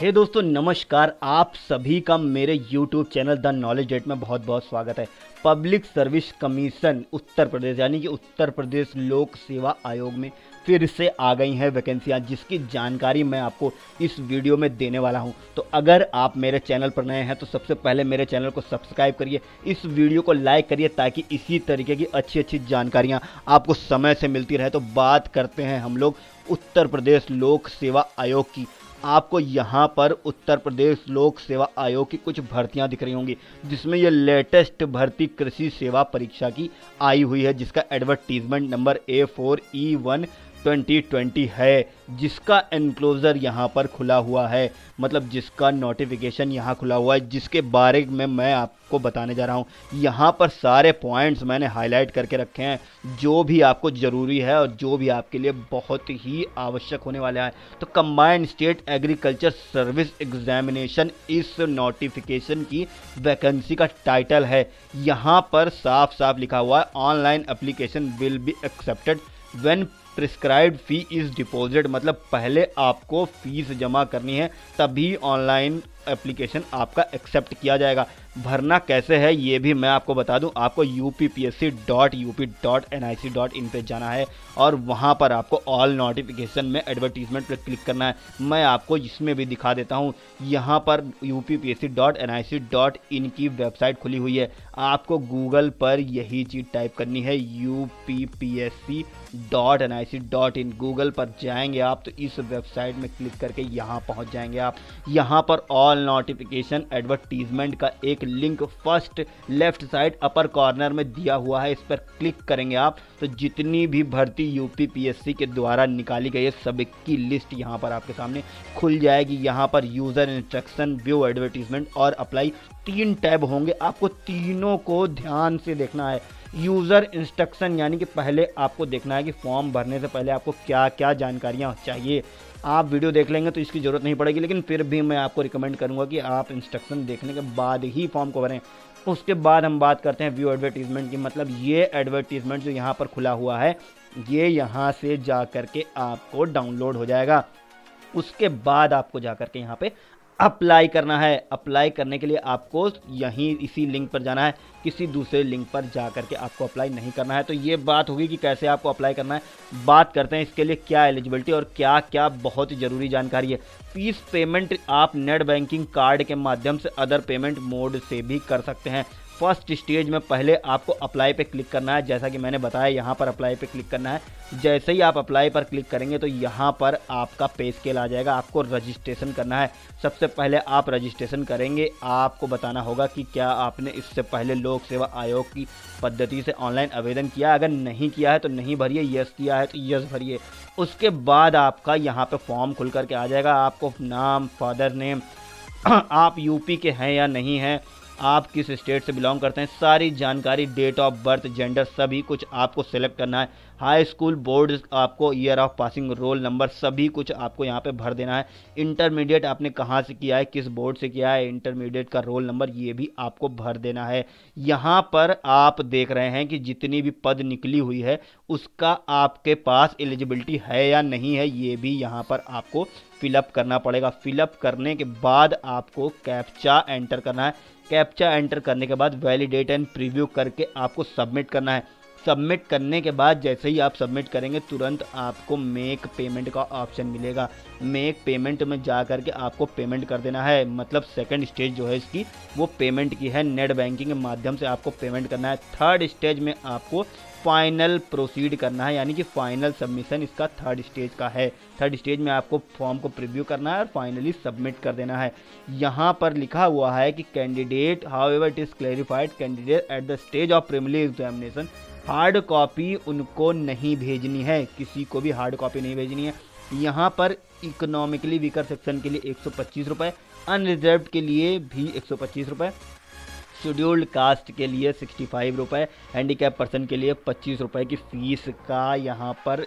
हे दोस्तों नमस्कार। आप सभी का मेरे YouTube channel the knowledge date में बहुत बहुत स्वागत है। Public service commission Uttar Pradesh यानी कि उत्तर प्रदेश लोक सेवा आयोग में फिर से आ गई हैं वैकेंसियाँ, जिसकी जानकारी मैं आपको इस वीडियो में देने वाला हूं। तो अगर आप मेरे चैनल पर नए हैं तो सबसे पहले मेरे चैनल को सब्सक्राइब करिए, इस वीडियो को लाइक करिए ताकि इसी तरीके की अच्छी अच्छी जानकारियां आपको समय से मिलती रहे। तो बात करते हैं हम लोग उत्तर प्रदेश लोक सेवा आयोग की। आपको यहाँ पर उत्तर प्रदेश लोक सेवा आयोग की कुछ भर्तियां दिख रही होंगी, जिसमें ये लेटेस्ट भर्ती कृषि सेवा परीक्षा की आई हुई है, जिसका एडवर्टीजमेंट नंबर A4E1 2020 है, जिसका एनक्लोजर यहाँ पर खुला हुआ है, मतलब जिसका नोटिफिकेशन यहाँ खुला हुआ है, जिसके बारे में मैं आपको बताने जा रहा हूँ। यहाँ पर सारे पॉइंट्स मैंने हाईलाइट करके रखे हैं, जो भी आपको ज़रूरी है और जो भी आपके लिए बहुत ही आवश्यक होने वाला है। तो combined state agriculture service examination इस नोटिफिकेशन की वैकेंसी का टाइटल है। यहाँ पर साफ साफ लिखा हुआ है, online application will be accepted when prescribed fee is deposit, मतलब पहले आपको फीस जमा करनी है तभी ऑनलाइन एप्लीकेशन आपका एक्सेप्ट किया जाएगा। भरना कैसे है ये भी मैं आपको बता दूं। आपको uppsc.up.nic.in पे जाना है और वहां पर आपको ऑल नोटिफिकेशन में एडवर्टीजमेंट पर क्लिक करना है। मैं आपको इसमें भी दिखा देता हूं। यहां पर uppsc.nic.in की वेबसाइट खुली हुई है। आपको गूगल पर यही चीज़ टाइप करनी है, uppsc.nic.in। गूगल पर जाएंगे आप तो इस वेबसाइट में क्लिक करके यहाँ पहुँच जाएंगे आप। यहाँ पर ऑल नोटिफिकेशन एडवर्टीजमेंट का एक link first left side upper corner में दिया हुआ है, इस पर क्लिक करेंगे आप तो जितनी भी भर्ती यूपीपीएससी के द्वारा निकाली गई है सब की लिस्ट यहाँ पर आपके सामने खुल जाएगी। यहाँ पर यूजर इंस्ट्रक्शन, व्यू एडवर्टीजमेंट और अप्लाई 3 टैब होंगे। आपको तीनों को ध्यान से देखना है। यूज़र इंस्ट्रक्शन यानी कि पहले आपको देखना है कि फॉर्म भरने से पहले आपको क्या क्या जानकारियाँ चाहिए। आप वीडियो देख लेंगे तो इसकी ज़रूरत नहीं पड़ेगी, लेकिन फिर भी मैं आपको रिकमेंड करूंगा कि आप इंस्ट्रक्शन देखने के बाद ही फॉर्म को भरें। उसके बाद हम बात करते हैं व्यू एडवर्टीजमेंट की, मतलब ये एडवर्टीजमेंट जो यहाँ पर खुला हुआ है ये यहाँ से जा कर के आपको डाउनलोड हो जाएगा। उसके बाद आपको जा कर के यहाँ पे अप्लाई करना है। अप्लाई करने के लिए आपको यहीं इसी लिंक पर जाना है, किसी दूसरे लिंक पर जा करके आपको अप्लाई नहीं करना है। तो ये बात होगी कि कैसे आपको अप्लाई करना है। बात करते हैं इसके लिए क्या एलिजिबिलिटी और क्या क्या बहुत ही ज़रूरी जानकारी है। फीस पेमेंट आप नेट बैंकिंग कार्ड के माध्यम से अदर पेमेंट मोड से भी कर सकते हैं। फर्स्ट स्टेज में पहले आपको अप्लाई पे क्लिक करना है, जैसा कि मैंने बताया यहाँ पर अप्लाई पे क्लिक करना है। जैसे ही आप अप्लाई पर क्लिक करेंगे तो यहाँ पर आपका पे स्केल आ जाएगा। आपको रजिस्ट्रेशन करना है। सबसे पहले आप रजिस्ट्रेशन करेंगे, आपको बताना होगा कि क्या आपने इससे पहले लोक सेवा आयोग की पद्धति से ऑनलाइन आवेदन किया। अगर नहीं किया है तो नहीं भरिए, यस किया है तो यस भरिए। उसके बाद आपका यहाँ पर फॉर्म खुल करके आ जाएगा। आपको नाम, फादर नेम, आप यूपी के हैं या नहीं हैं, आप किस स्टेट से बिलोंग करते हैं, सारी जानकारी, डेट ऑफ बर्थ, जेंडर, सभी कुछ आपको सेलेक्ट करना है। हाई स्कूल बोर्ड आपको year of passing, roll number, सभी कुछ आपको यहाँ पे भर देना है। इंटरमीडिएट आपने कहाँ से किया है, किस बोर्ड से किया है, इंटरमीडिएट का रोल नंबर ये भी आपको भर देना है। यहाँ पर आप देख रहे हैं कि जितनी भी पद निकली हुई है उसका आपके पास एलिजिबिलिटी है या नहीं है, ये भी यहाँ पर आपको फिलअप करना पड़ेगा। फिलअप करने के बाद आपको कैप्चा एंटर करना है। कैप्चा एंटर करने के बाद वैलिडेट एंड प्रीव्यू करके आपको सबमिट करना है। सबमिट करने के बाद जैसे ही आप सबमिट करेंगे तुरंत आपको मेक पेमेंट का ऑप्शन मिलेगा। मेक पेमेंट में जा कर के आपको पेमेंट कर देना है। मतलब सेकंड स्टेज जो है इसकी वो पेमेंट की है, नेट बैंकिंग के माध्यम से आपको पेमेंट करना है। थर्ड स्टेज में आपको फाइनल प्रोसीड करना है, यानी कि फाइनल सबमिशन इसका थर्ड स्टेज का है। थर्ड स्टेज में आपको फॉर्म को प्रीव्यू करना है और फाइनली सबमिट कर देना है। यहाँ पर लिखा हुआ है कि candidate however it is clarified candidate at the stage of preliminary examination, hard copy उनको नहीं भेजनी है, किसी को भी हार्ड कॉपी नहीं भेजनी है। यहाँ पर इकोनॉमिकली वीकर सेक्शन के लिए 125 रुपये, अनरिजर्व्ड के लिए भी 125 रुपये, शेड्यूल्ड कास्ट के लिए 65 रुपये, हैंडीकैप पर्सन के लिए 25 रुपये की फ़ीस का यहाँ पर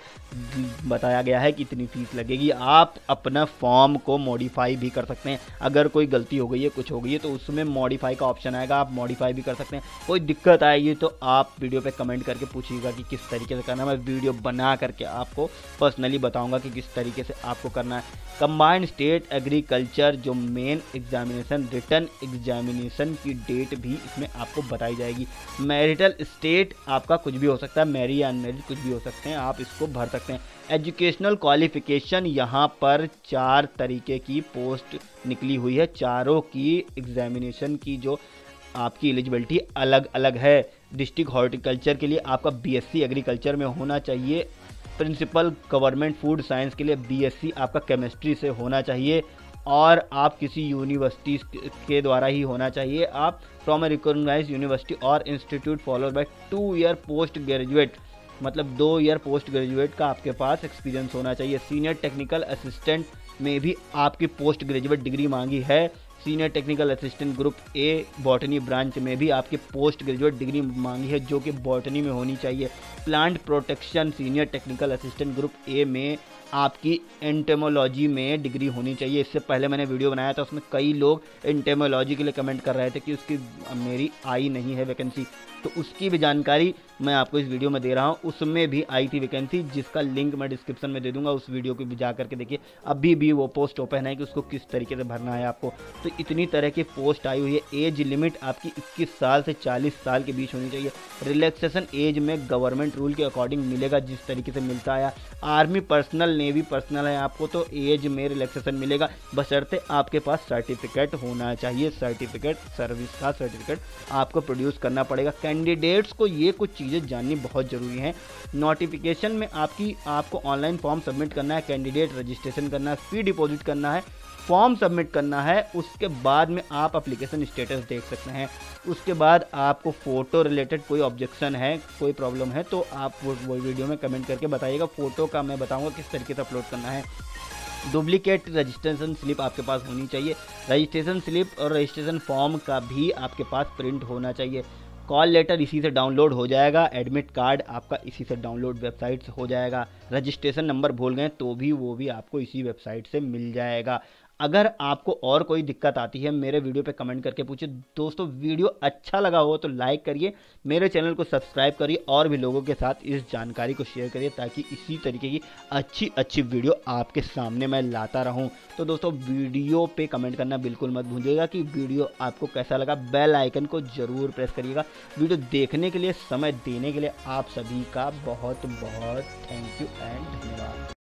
बताया गया है कि इतनी फ़ीस लगेगी। आप अपना फॉर्म को मॉडिफाई भी कर सकते हैं, अगर कोई गलती हो गई है, कुछ हो गई है तो उसमें मॉडिफाई का ऑप्शन आएगा, आप मॉडिफाई भी कर सकते हैं। कोई दिक्कत आएगी तो आप वीडियो पे कमेंट करके पूछिएगा कि किस तरीके से करना है, मैं वीडियो बना करके आपको पर्सनली बताऊँगा कि किस तरीके से आपको करना है। कंबाइंड स्टेट एग्रीकल्चर जो मेन एग्जामिनेशन रिटर्न एग्जामिनेशन की डेट भी इसमें आपको बताई जाएगी। मैरिटल स्टेट आपका कुछ भी हो सकता है, मैरिज या अनमैरिज कुछ भी हो सकते हैं, आप इसको भर सकते हैं। एजुकेशनल क्वालिफिकेशन यहाँ पर 4 तरीके की पोस्ट निकली हुई है, चारों की एग्जामिनेशन की जो आपकी एलिजिबिलिटी अलग अलग है। डिस्ट्रिक्ट हॉर्टिकल्चर के लिए आपका बीएससी एग्रीकल्चर में होना चाहिए। प्रिंसिपल गवर्नमेंट फूड साइंस के लिए बीएससी आपका केमिस्ट्री से होना चाहिए और आप किसी यूनिवर्सिटी के द्वारा ही होना चाहिए। आप फ्रॉम ए रिकॉग्नाइज्ड यूनिवर्सिटी और institute followed by 2 year post graduate, मतलब 2 ईयर पोस्ट ग्रेजुएट का आपके पास एक्सपीरियंस होना चाहिए। सीनियर टेक्निकल असिस्टेंट में भी आपकी पोस्ट ग्रेजुएट डिग्री मांगी है। Senior technical assistant group A botany branch में भी आपकी पोस्ट ग्रेजुएट डिग्री मांगी है, जो कि बॉटनी में होनी चाहिए। Plant protection senior technical assistant group A में आपकी एंटेमोलॉजी में डिग्री होनी चाहिए। इससे पहले मैंने वीडियो बनाया था, उसमें कई लोग एंटेमोलॉजी के लिए कमेंट कर रहे थे कि उसकी मेरी आई नहीं है वैकेंसी, तो उसकी भी जानकारी मैं आपको इस वीडियो में दे रहा हूँ। उसमें भी आई थी वैकेंसी, जिसका लिंक मैं डिस्क्रिप्शन में दे दूंगा, उस वीडियो को भी जा करके देखिए। अभी भी वो पोस्ट ओपन है कि उसको किस तरीके से भरना है आपको। तो इतनी तरह की पोस्ट आई हुई है। एज लिमिट आपकी 21 साल से 40 साल के बीच होनी चाहिए। रिलैक्सेशन एज में गवर्नमेंट रूल के अकॉर्डिंग मिलेगा, जिस तरीके से मिलता है। आर्मी पर्सनल, नेवी पर्सनल है आपको तो एज में रिलैक्सेशन मिलेगा, बशर्ते आपके पास सर्टिफिकेट होना चाहिए। सर्टिफिकेट, सर्विस का सर्टिफिकेट आपको प्रोड्यूस करना पड़ेगा। कैंडिडेट्स को ये कुछ चीज़ें जाननी बहुत ज़रूरी हैं। नोटिफिकेशन में आपको ऑनलाइन फॉर्म सबमिट करना है, कैंडिडेट रजिस्ट्रेशन करना है, फी डिपॉजिट करना है, फॉर्म सबमिट करना है। उसके बाद में आप एप्लीकेशन स्टेटस देख सकते हैं। उसके बाद आपको फ़ोटो रिलेटेड कोई ऑब्जेक्शन है, कोई प्रॉब्लम है तो आप वो वीडियो में कमेंट करके बताइएगा। फ़ोटो का मैं बताऊंगा किस तरीके से अपलोड करना है। डुप्लीकेट रजिस्ट्रेशन स्लिप आपके पास होनी चाहिए। रजिस्ट्रेशन स्लिप और रजिस्ट्रेशन फॉर्म का भी आपके पास प्रिंट होना चाहिए। कॉल लेटर इसी से डाउनलोड हो जाएगा। एडमिट कार्ड आपका इसी से डाउनलोड वेबसाइट से हो जाएगा। रजिस्ट्रेशन नंबर भूल गए तो भी वो भी आपको इसी वेबसाइट से मिल जाएगा। अगर आपको और कोई दिक्कत आती है मेरे वीडियो पे कमेंट करके पूछिए। दोस्तों वीडियो अच्छा लगा हो तो लाइक करिए, मेरे चैनल को सब्सक्राइब करिए और भी लोगों के साथ इस जानकारी को शेयर करिए, ताकि इसी तरीके की अच्छी वीडियो आपके सामने मैं लाता रहूं। तो दोस्तों वीडियो पे कमेंट करना बिल्कुल मत भूलिएगा कि वीडियो आपको कैसा लगा। बेल आइकन को ज़रूर प्रेस करिएगा। वीडियो देखने के लिए, समय देने के लिए आप सभी का बहुत बहुत थैंक यू एंड धन्यवाद।